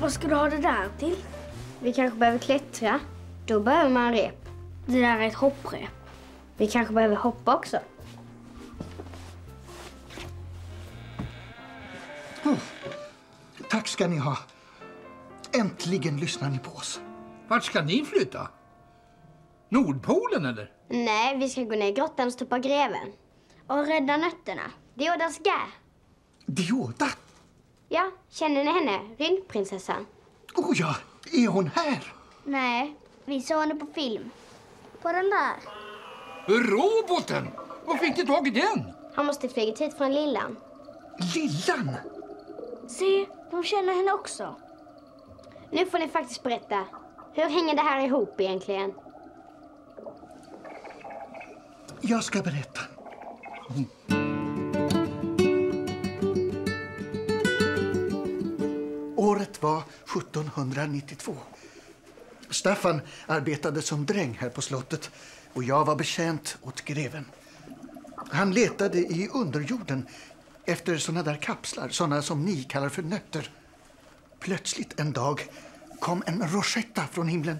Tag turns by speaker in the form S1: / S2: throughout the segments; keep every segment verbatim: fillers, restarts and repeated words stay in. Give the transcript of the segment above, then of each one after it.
S1: Vad ska du ha det där till?
S2: Vi kanske behöver klättra. Då behöver man rep.
S1: Det där är ett hopprep.
S2: Vi kanske behöver hoppa också.
S3: Oh, tack ska ni ha. Äntligen lyssnar ni på oss.
S4: Vart ska ni flytta? Nordpolen eller?
S2: Nej, vi ska gå ner i grottan och stoppa greven.
S1: Och rädda nötterna.
S2: Diodas gä.
S3: Dioda?
S2: Ja, känner ni henne? Rymdprinsessan.
S3: Oh ja, är hon här?
S1: Nej, vi såg henne på film. På den där.
S4: Roboten! Var fick du tag i den?
S2: Han måste flygit hit från Lillan.
S3: Lillan?
S1: Se, de känner henne också.
S2: Nu får ni faktiskt berätta. Hur hänger det här ihop egentligen?
S3: Jag ska berätta. Mm. Året var sjuttonhundranittiotvå. Staffan arbetade som dräng här på slottet och jag var betjänt åt greven. Han letade i underjorden efter såna där kapslar, såna som ni kallar för nötter. Plötsligt en dag kom en rosetta från himlen.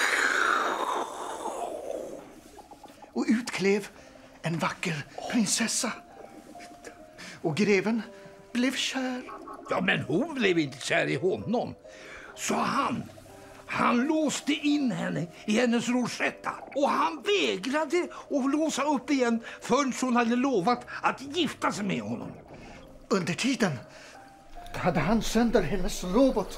S3: Och utklev en vacker prinsessa. Och greven blev kär.
S4: Ja, men hon blev inte kär i honom. Så han, han låste in henne i hennes rosetta. Och han vägrade att låsa upp igen förrän hon hade lovat att gifta sig med honom.
S3: Under tiden hade han sönder hennes robot.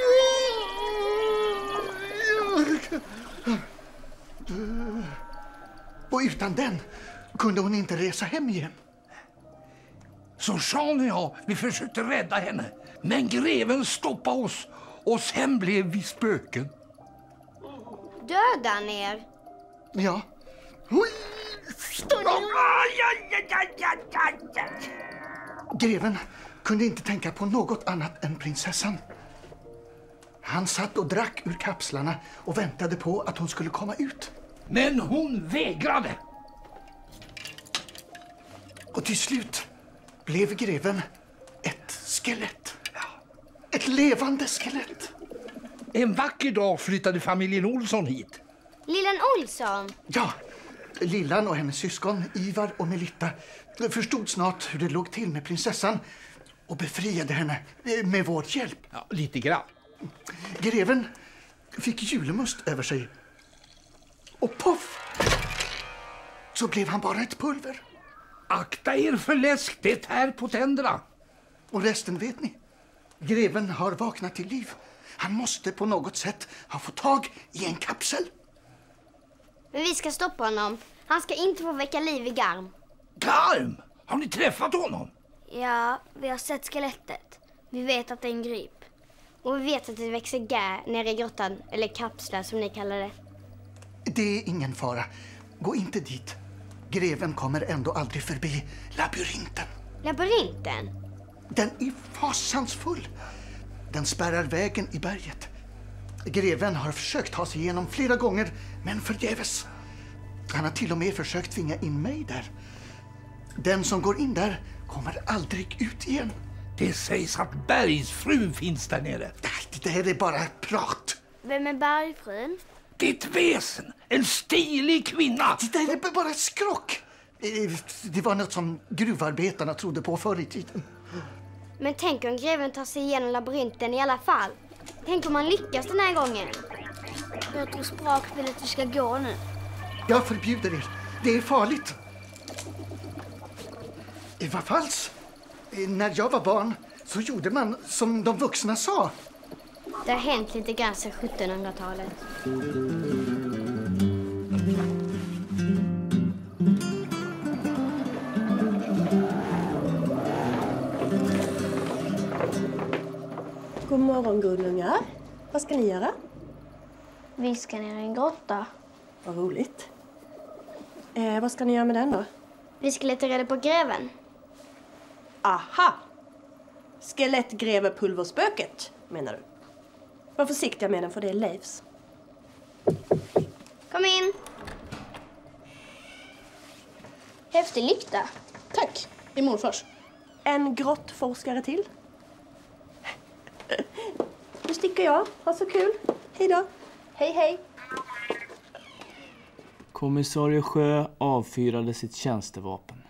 S3: Och utan den kunde hon inte resa hem igen.
S4: Så Jean och jag, vi försökte rädda henne. Men greven stoppade oss och sen blev vi spöken.
S2: Döda ner.
S3: Ja. Greven kunde inte tänka på något annat än prinsessan. Han satt och drack ur kapslarna och väntade på att hon skulle komma ut.
S4: Men hon vägrade.
S3: Och till slut blev greven ett skelett. Ett levande skelett.
S4: En vacker dag flyttade familjen Olsson hit.
S2: Lillan Olsson?
S3: Ja, Lillan och hennes syskon Ivar och Melitta förstod snart hur det låg till med prinsessan och befriade henne med vår hjälp.
S4: Ja, lite grann.
S3: Greven fick julemust över sig. Och poff! Så blev han bara ett pulver.
S4: Akta er för läsk, det är på tänderna.
S3: Och resten vet ni. Greven har vaknat till liv. Han måste på något sätt ha fått tag i en kapsel.
S2: Men vi ska stoppa honom. Han ska inte få väcka liv i Garm.
S4: Garm? Har ni träffat honom?
S1: Ja, vi har sett skelettet. Vi vet att det är en grip.
S2: Och vi vet att det växer gär nere i grottan, eller kapslar som ni kallar det.
S3: Det är ingen fara. Gå inte dit. Greven kommer ändå aldrig förbi labyrinten.
S2: Labyrinten?
S3: Den är fasansfull. Den spärrar vägen i berget. Greven har försökt ta sig igenom flera gånger, men förgäves. Han har till och med försökt tvinga in mig där. Den som går in där kommer aldrig ut igen.
S4: Det sägs att bergsfrun finns där nere.
S3: Det här är bara prat.
S1: Vem är bergfrun?
S4: Ditt väsen, en stilig kvinna.
S3: Det där är bara skrock. Det var något som gruvarbetarna trodde på förr i tiden.
S2: Men tänk om greven tar sig igenom labyrinten i alla fall. Tänk om man lyckas den här gången.
S1: Jag tror Sprak vill att vi ska gå nu.
S3: Jag förbjuder er. Det är farligt. I vad falls? När jag var barn så gjorde man som de vuxna sa.
S2: Det har hänt lite grann sedan sjuttonhundratalet.
S5: God morgon, gulungar. Vad ska ni göra?
S1: Vi ska ner i en grotta.
S5: Vad roligt. Eh, vad ska ni göra med den då?
S2: Vi ska leta reda på greven.
S5: Aha! Skelettgrevepulverspöket, menar du? Var försiktiga med den, för det är Leifs.
S2: Kom in! Häftig lykta.
S5: Tack, i morfars. En grottforskare till. Nu sticker jag. Ha så kul. Hej då. Hej, hej.
S6: Kommissarie Sjö avfyrade sitt tjänstevapen.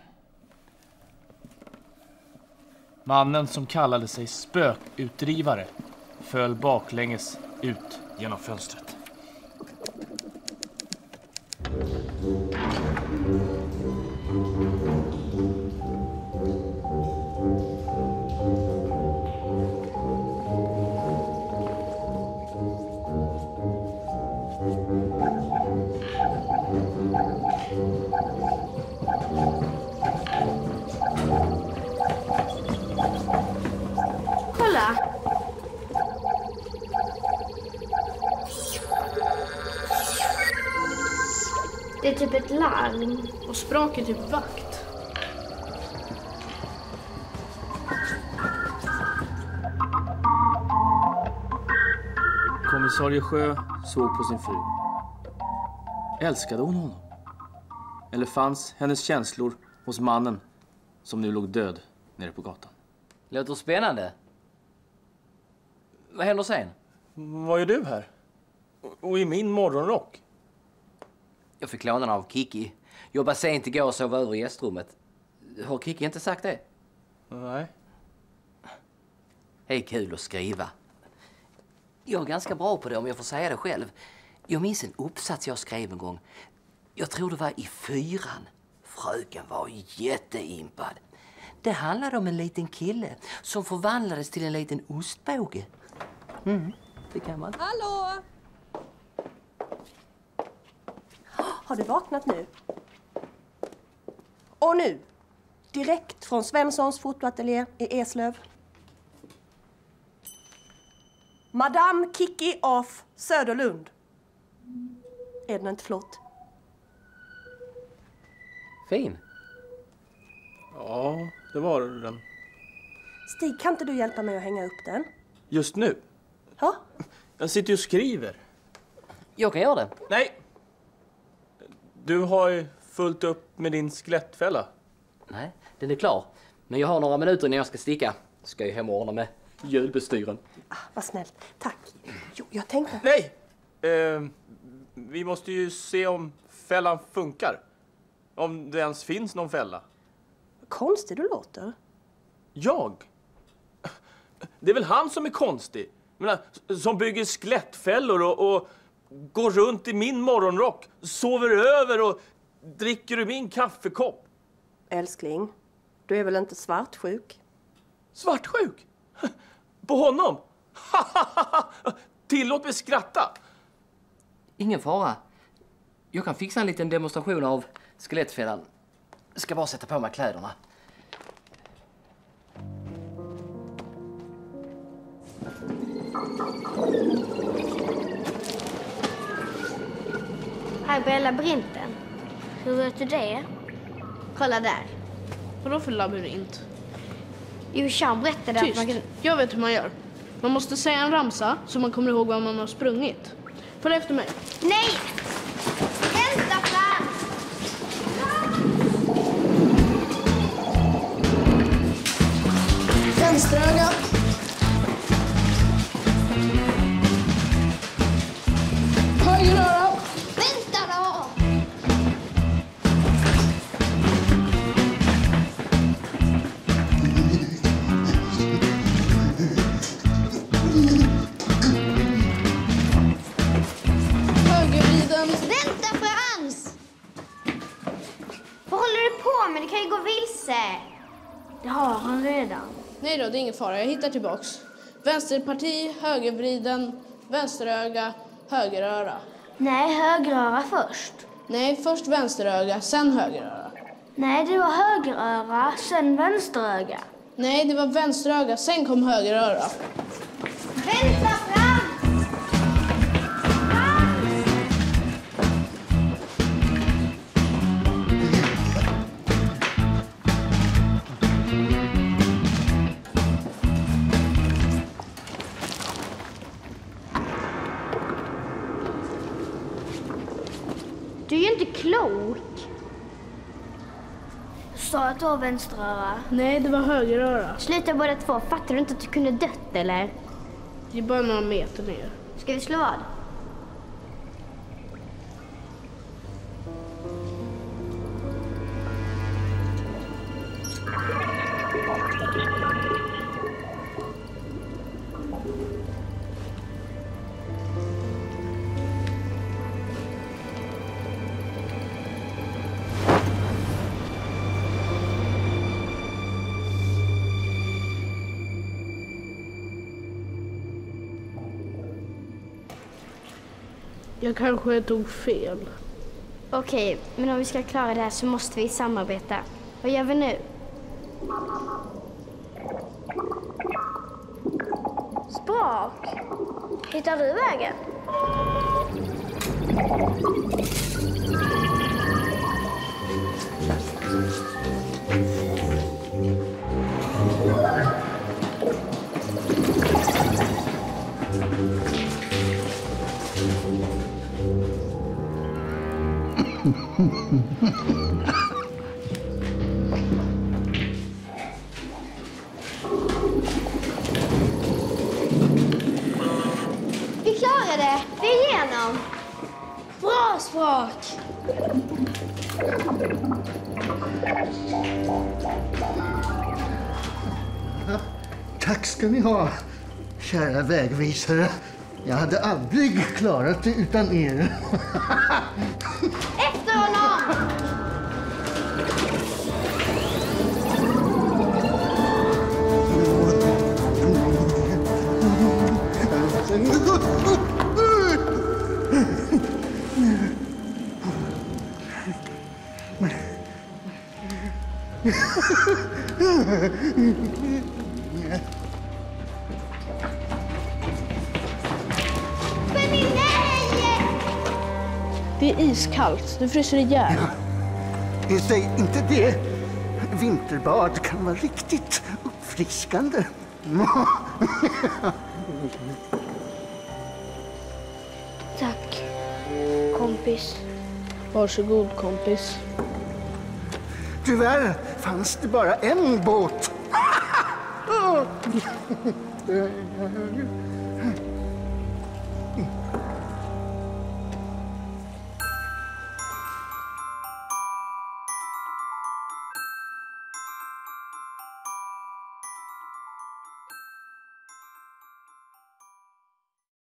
S6: Mannen som kallade sig spökutdrivare föll baklänges ut genom fönstret.
S2: Kolla! Det är typ ett larm.
S7: Och språk är typ vakt.
S6: Kommissarie Sjö såg på sin fru. Älskade hon honom? Eller fanns hennes känslor hos mannen som nu låg död nere på gatan?
S8: Låter spännande. Vad händer sen?
S6: Vad gör du här? Och i min morgonrock?
S8: Jag fick låna den av Kiki. Jobba sent igår och sova över i gästrummet. Har Kiki inte sagt det?
S6: Nej.
S8: Det är kul att skriva. Jag är ganska bra på det om jag får säga det själv. Jag minns en uppsats jag skrev en gång. Jag tror det var i fyran. Fröken var jätteimpad. Det handlade om en liten kille som förvandlades till en liten ostbåge. Mm, det kan man.
S5: Hallå! Har du vaknat nu? Och nu, direkt från Svenssons fotoateljé i Eslöv. Madame Kiki af Söderlund. Är den inte flott?
S8: Fin.
S6: Ja, det var den.
S5: Stig, kan inte du hjälpa mig att hänga upp den?
S6: Just nu?
S5: Ja?
S6: Jag sitter ju och skriver.
S8: Jag kan göra det.
S6: Nej! Du har ju fullt upp med din skelettfälla.
S8: Nej, den är klar. Men jag har några minuter innan jag ska sticka. Ska jag hem och ordna med julbestyren.
S5: Ah, vad snällt. Tack. Jo, jag tänkte...
S6: Nej! Eh, vi måste ju se om fällan funkar. Om det ens finns någon fälla.
S5: Konstig du låter.
S6: Jag? Det är väl han som är konstig. Jag menar, som bygger skelettfällor och, och går runt i min morgonrock. Sover över och dricker ur min kaffekopp.
S5: Älskling, du är väl inte svartsjuk?
S6: Svartsjuk? På honom? Tillåt mig skratta.
S8: Ingen fara. Jag kan fixa en liten demonstration av skelettfällan. Ska bara sätta på mig kläderna.
S2: Här börjar labyrinten. Hur vet du det? Kolla där.
S7: Vadå för labyrint?
S2: Jo, Sean berättade att
S7: Tyst.
S2: man kan...
S7: Jag vet hur man gör. Man måste säga en ramsa så man kommer ihåg var man har sprungit. Följ efter mig.
S2: Nej! Vänta, Frans!
S7: Vänsteröga. Höger öra.
S2: Vänta då!
S7: Högervriden.
S2: Vänta, Frans! Vad håller du på med? Det kan ju gå vilse. Det har han redan.
S7: Nej då, det är ingen fara. Jag hittar tillbaks. Vänsterparti, högervriden, vänsteröga, högeröra.
S1: Nej, högeröra först.
S7: Nej, först vänsteröga, sen högeröra.
S1: Nej, det var högeröra, sen vänsteröga.
S7: Nej, det var vänsteröga, sen kom högeröra.
S2: Vänta, Frans! Du är ju inte klok.
S1: Du sa att det var vänsteröra.
S7: Nej, det var högeröra.
S2: Sluta båda två. Fattar du inte att du kunde dött, eller?
S7: Det är bara några meter ner.
S2: Ska vi slå vad?
S7: Jag kanske tog fel.
S2: Okej, men om vi ska klara det här så måste vi samarbeta. Vad gör vi nu?
S1: Sprak, hittar du vägen?
S2: Vi klarar det! Vi är igenom!
S1: Bra, Sprak!
S3: Tack ska ni ha, kära vägvisare. Jag hade aldrig klarat det utan er.
S2: Efter honom!
S7: Det är iskallt. Du fryser ihjäl.
S3: Ja. Säg inte det. Vinterbad kan vara riktigt uppfriskande.
S1: Tack, kompis.
S7: Varsågod, kompis.
S3: Tyvärr fanns det bara en båt.